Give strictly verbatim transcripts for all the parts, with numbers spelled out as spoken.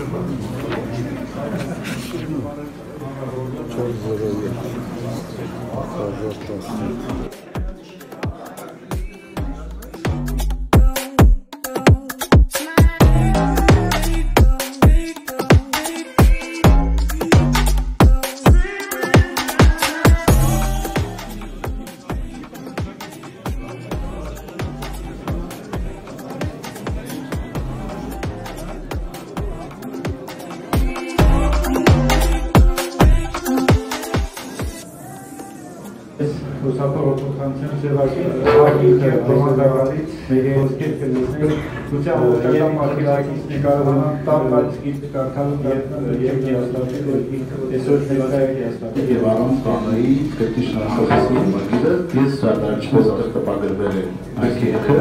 Ուսապորոտության ձևակի հավիքը ռոմանտակալից մեր ոսկեր կլեսնենք լուծյան ողջական մարդիկակիցնի կարողանան տալ բայց գիտ կարդալում և կիաստատել այսօր ներկայակ կիաստատել և առանց բանայի պետի շնորհակալություն մագիդը ես սարդարիչպես տպագրվել է այս երգը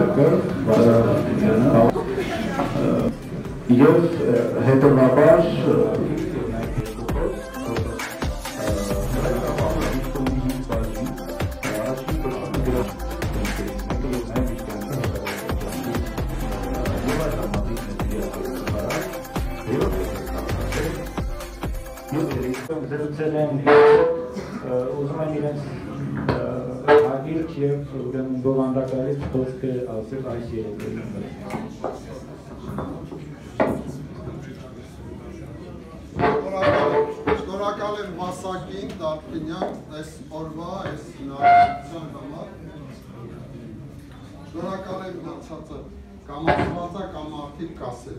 և հետևաբար Զրուցել են ուզում են իրենց հագիրք և բովանդակալից խոսքը ասել այս երեկոյին։ Շնորհակալ եմ Հասակին, Դարբինյան, այս օրվա, այս հնարավորության համար։ Շնորհակալ եմ մնացածը կամացվածա կամ արդիկ կասել։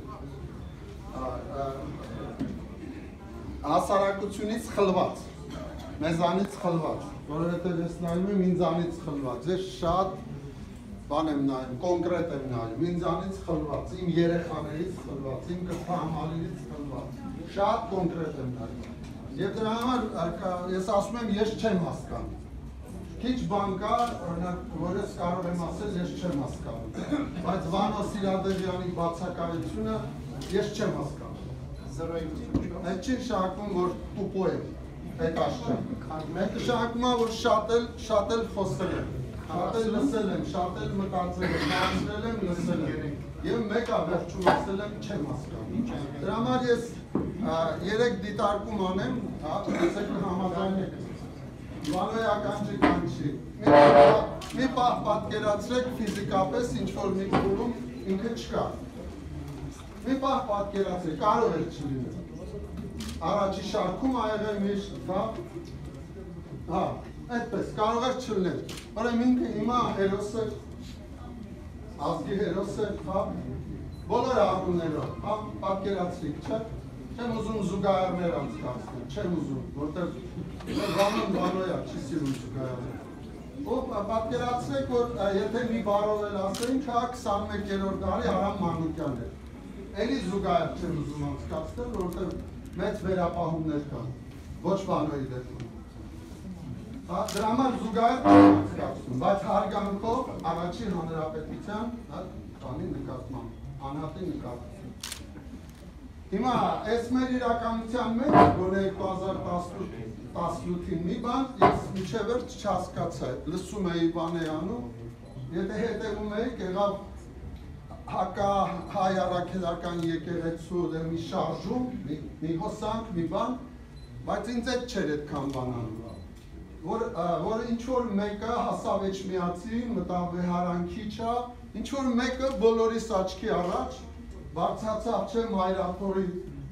Հասարակությունից խլված, մեզանից խլված, որովհետև ես նայում եմ ինձանից խլված, ես շատ բան եմ նայում, կոնկրետ եմ նայում, ինձանից խլված, իմ երեխաներից խլված, իմ կրթահամալիրից խլված, շատ կոնկրետ եմ նայում։ Եվ դրա համար ես ասում եմ, ես չեմ հասկանում։ Քիչ բան կա, որ ես կարող եմ ասել, ես չեմ հասկանում, բայց Վանո Սիրադեղյանի բացակայությունը ես չեմ հասկանում։ Այդ չի շահակում, որ տուպո եմ, այդ աշխան։ Մեկը շահակում է, որ շատ էլ խոսել եմ, շատ էլ լսել եմ, շատ էլ մտածել եմ, հարցրել եմ, լսել եմ, և մեկը վերջում ասել եմ, չեմ հասկանում։ Դրա համար ես երեք դիտարկում անեմ, ասեք համաձայնեք, Վանոյի ականջի կանչի, մի պահ պատկերացրեք ֆիզիկապես ինչ-որ մի փուլում ինքը չկա։ Մի պահ պատկերացրեք, կարող էր չլինել։ Առաջի շարքում ա եղել միշտ, հա, հա, այդպես, կարող էր չլինել։ Որեմ ինքը հիմա հերոս է, ազգի հերոս է, հա, բոլոր առումներով, հա, պատկերացրիք, չէ, չեմ ուզում զուգահեռներ անցկացնել, չեմ ուզում, որտեղ Վանոն Վանոյա չի սիրում զուգահեռներ։ Ու պատկերացրեք, որ եթե մի բառով էլ ասեինք, հա, քսանմեկերորդ դարի Արամ Մանուկյանն էր։ Էլի զուգահեռ չեմ ուզում անցկացնել, որովհետև մեծ վերապահումներ կան, ոչ Վանոյի դեպքում։ Դրա համար զուգահեռ չեմ անցկացնում, բայց հարգանքով առաջին հանրապետության բանի նկատմամբ, անհատի նկատմամբ։ Հիմա, այս մեր իրականության մեջ, գոնե երկու հազար տասնութին մի բան, ես մինչև վերջ չհասկացա, լսում էի բան էի անում, եթե հետևում էի, եղավ հակա հայ առաքելական եկեղեցու մի շարժում, մի հոսանք, մի բան, բայց ինձ էդ չէր այդքան բան անում, որ ինչ-որ մեկը հասավ էջմիածի, մտավեհարանքիչ է, ինչ-որ մեկը բոլորիս աչքի առաջ, բարձացավ չէ մայրափորի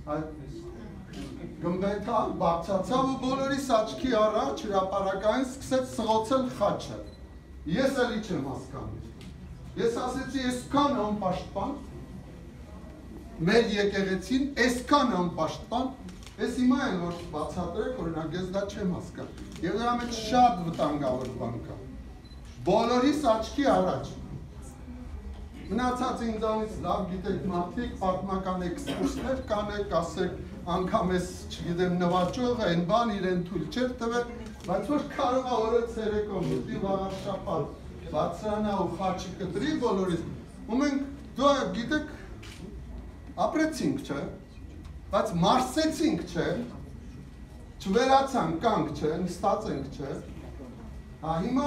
գմբեթան, բարձացավ ու բոլորիս աչքի առաջ հրապարակային սկսեց սղոցել խաչը, ես էլի չեմ հասկանում։ Ես ասեցի, այսքան անպաշտպան, մեր եկեղեցին, այսքան անպաշտպան, ես հիմա են, որ բացատրեք, օրինակ, ես դա չեմ հասկանում։ Եվ դրա մեջ շատ վտանգավոր բան կա։ Բոլորիս աչքի առաջ։ Մնացած ինձանից լավ գիտեք մարդիկ, պատմական էքսկուրսներ կանեք, ասեք, անգամ ես, չգիտեմ, նվաճողը, այն բան իրեն թույլ չէր տվել, բայց որ կարող է օրը ցերեկով մտի վաղար շաբաթ բացրանա ու խաչի կտրի բոլորից, ու մենք դու գիտեք ապրեցինք, չէ, բայց մարսեցինք, չէ, չվերացանք, կանք, չէ, նստացենք, չէ, հիմա,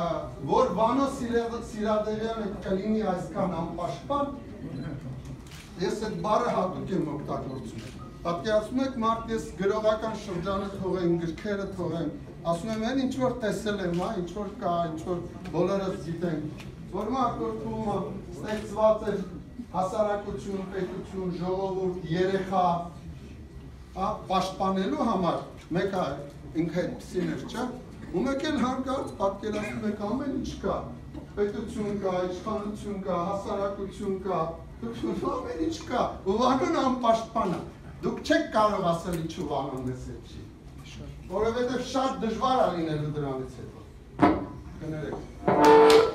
որ Վանո Սիրադեղյանը կլինի այսքան անպաշտպան, ես այդ բառը հատուկ եմ օգտագործում։ Պատկերացնում եք մարդ ես գրողական շրջանը թողեմ, գրքերը թողեմ, ասում եմ այն ինչ որ տեսել եմ, հա, ինչ որ կա, ինչ որ բոլորս գիտենք, որ մարտորդումը ստեղծված է հասարակություն, պետություն, ժողովուրդ, երեխա, հա, պաշտպանելու համար, մեկը ինքը այդպիսին էր, չէ՞, ու մեկ էլ հանկարծ պատկերացնում եք ամեն ինչ կա, պետություն կա, իշխանություն կա, հասարակություն կա, ամեն ինչ կա, ու Վանոն անպաշտպան է, դուք չեք կարող ասել ինչու Վանոն մեզ հետ չի, որովհետև շատ դժվար է լինելու դրանից հետո, կներեք։